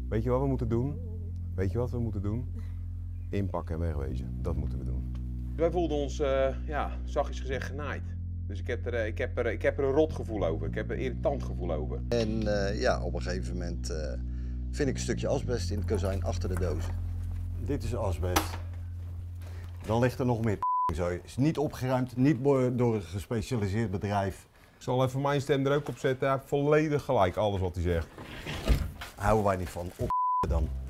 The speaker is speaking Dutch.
Weet je wat we moeten doen? Weet je wat we moeten doen? Inpakken en wegwezen. Dat moeten we doen. Wij voelden ons, ja, zachtjes gezegd, genaaid. Dus ik heb er een rot gevoel over. Ik heb er een irritant gevoel over. En ja, op een gegeven moment vind ik een stukje asbest in het kozijn achter de dozen. Dit is asbest. Dan ligt er nog meer zo. Het is niet opgeruimd, niet door een gespecialiseerd bedrijf. Ik zal even mijn stem er ook op zetten. Hij heeft volledig gelijk, alles wat hij zegt. Houden wij niet van. Op dan.